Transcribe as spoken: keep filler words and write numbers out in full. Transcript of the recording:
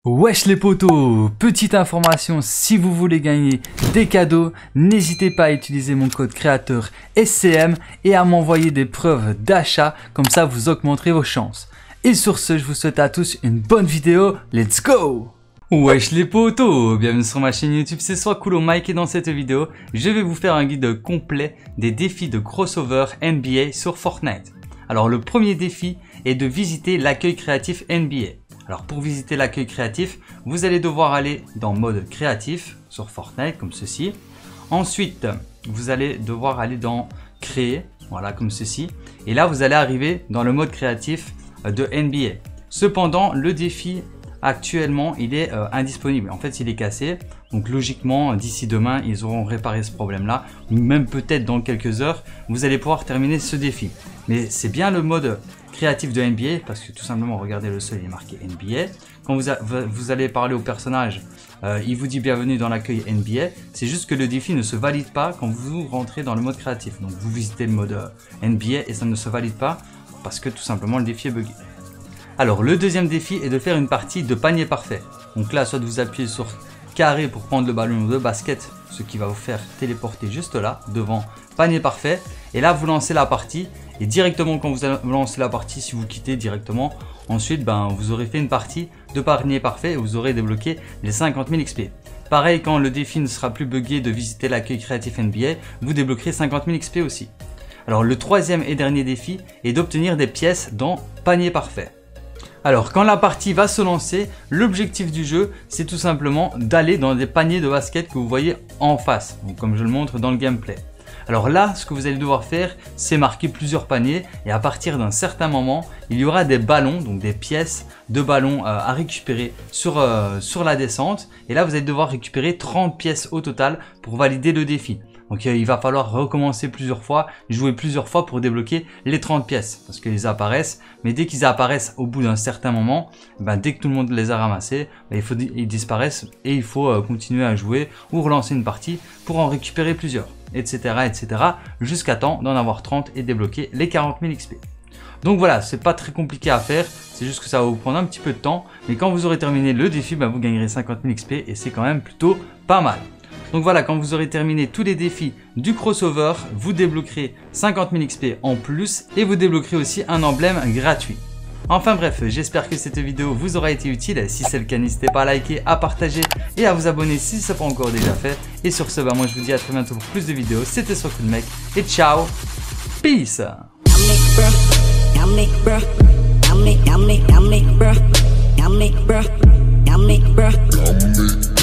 Wesh les potos, petite information, si vous voulez gagner des cadeaux, n'hésitez pas à utiliser mon code créateur S C M et à m'envoyer des preuves d'achat, comme ça vous augmenterez vos chances. Et sur ce, je vous souhaite à tous une bonne vidéo, let's go! Wesh les potos, bienvenue sur ma chaîne YouTube, c'est Soiscool Mike et dans cette vidéo, je vais vous faire un guide complet des défis de crossover N B A sur Fortnite. Alors le premier défi est de visiter l'accueil créatif N B A. Alors pour visiter l'accueil créatif, vous allez devoir aller dans mode créatif sur Fortnite comme ceci. Ensuite, vous allez devoir aller dans créer, voilà comme ceci. Et là, vous allez arriver dans le mode créatif de N B A. Cependant, le défi actuellement, il est euh, indisponible. En fait, il est cassé. Donc logiquement, d'ici demain, ils auront réparé ce problème-là. Ou même peut-être dans quelques heures, vous allez pouvoir terminer ce défi. Mais c'est bien le mode créatif de N B A parce que tout simplement, regardez le sol, il est marqué N B A. Quand vous, a, vous allez parler au personnage, euh, il vous dit bienvenue dans l'accueil N B A. C'est juste que le défi ne se valide pas quand vous rentrez dans le mode créatif. Donc vous visitez le mode euh, N B A et ça ne se valide pas parce que tout simplement le défi est buggé. Alors le deuxième défi est de faire une partie de panier parfait. Donc là, soit vous appuyez sur carré pour prendre le ballon de basket, ce qui va vous faire téléporter juste là, devant panier parfait. Et là, vous lancez la partie. Et directement quand vous lancez la partie, si vous quittez directement, ensuite ben, vous aurez fait une partie de panier parfait et vous aurez débloqué les cinquante mille X P. Pareil, quand le défi ne sera plus buggé de visiter l'accueil créatif N B A, vous débloquerez cinquante mille X P aussi. Alors le troisième et dernier défi est d'obtenir des pièces dans panier parfait. Alors quand la partie va se lancer, l'objectif du jeu c'est tout simplement d'aller dans des paniers de basket que vous voyez en face, donc comme je le montre dans le gameplay. Alors là, ce que vous allez devoir faire, c'est marquer plusieurs paniers et à partir d'un certain moment, il y aura des ballons, donc des pièces de ballons euh, à récupérer sur, euh, sur la descente. Et là, vous allez devoir récupérer trente pièces au total pour valider le défi. Donc euh, il va falloir recommencer plusieurs fois, jouer plusieurs fois pour débloquer les trente pièces parce qu'ils apparaissent. Mais dès qu'ils apparaissent au bout d'un certain moment, ben, dès que tout le monde les a ramassés, ben, il faut, ils disparaissent et il faut euh, continuer à jouer ou relancer une partie pour en récupérer plusieurs, et cetera et cetera jusqu'à temps d'en avoir trente et débloquer les quarante mille X P. Donc voilà, c'est pas très compliqué à faire, c'est juste que ça va vous prendre un petit peu de temps. Mais quand vous aurez terminé le défi, ben, vous gagnerez cinquante mille X P et c'est quand même plutôt pas mal. Donc voilà, quand vous aurez terminé tous les défis du crossover, vous débloquerez cinquante mille X P en plus et vous débloquerez aussi un emblème gratuit. Enfin bref, j'espère que cette vidéo vous aura été utile. Si c'est le cas, n'hésitez pas à liker, à partager et à vous abonner si ce n'est pas encore déjà fait. Et sur ce, bah moi je vous dis à très bientôt pour plus de vidéos. C'était Soiscool Mike et ciao, peace. I'm